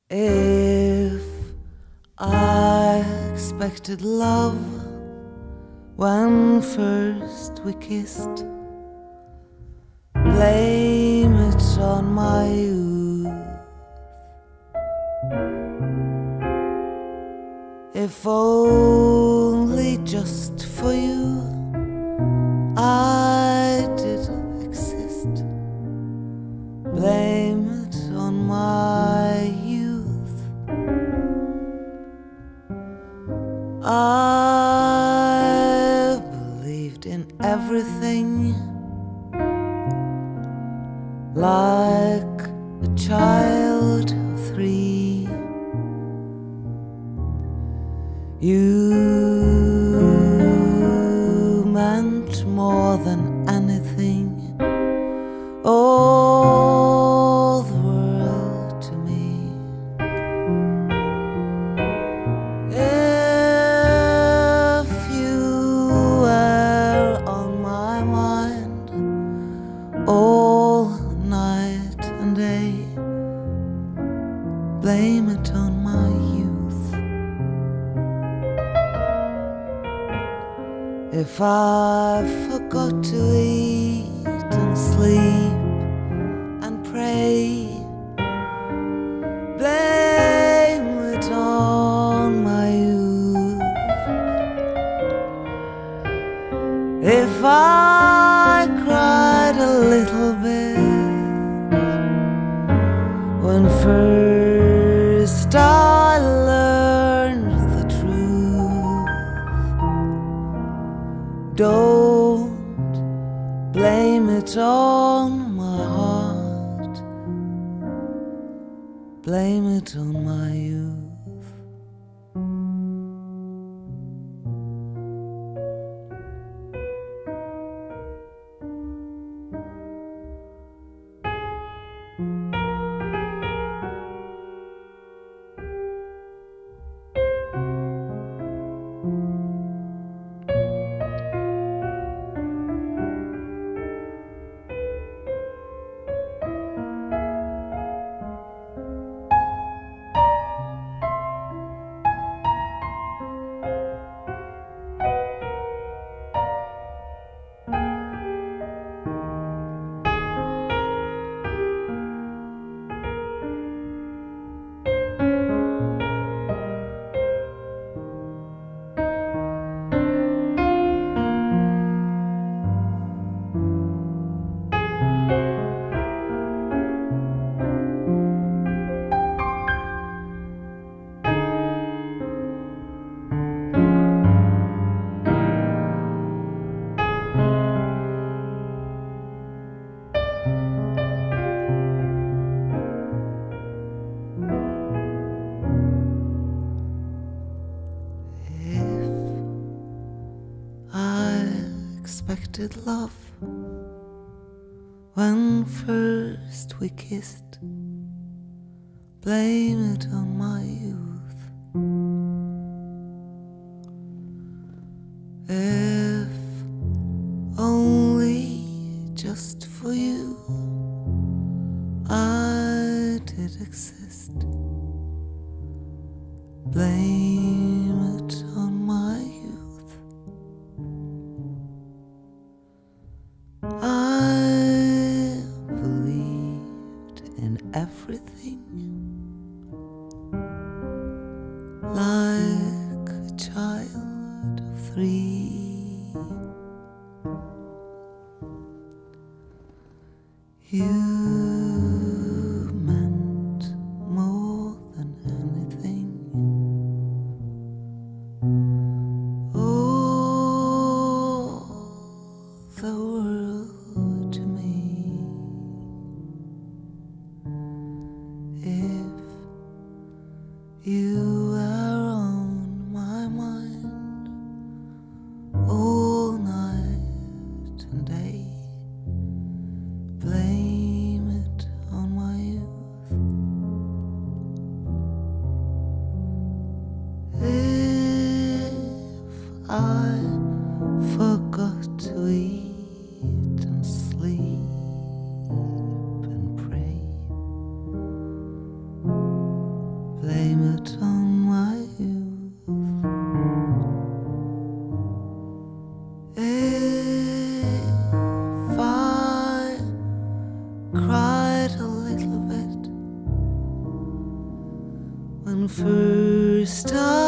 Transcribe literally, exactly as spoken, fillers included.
If I expected love when first we kissed, blame it on my youth. If only just for you I did exist, blame it on my youth. I believed in everything like a child of three. You meant more than anything, all the world to me. If you were on my mind all night and day, blame it on my youth. If I forgot to eat and sleep and pray, blame it on my youth. If I cried a little bit when first I learned the truth, don't blame it on my heart, blame it on my youth. Expected love when first we kissed, blame it on my youth. If only just for you I did exist, blame it on my youth. I believed in everything like a child of three. You meant more than anything, all the world to me. If you were on my mind all night and day, blame it on my youth. If I forgot to eat and sleep and pray, blame it on my youth. If I cried a little bit when first I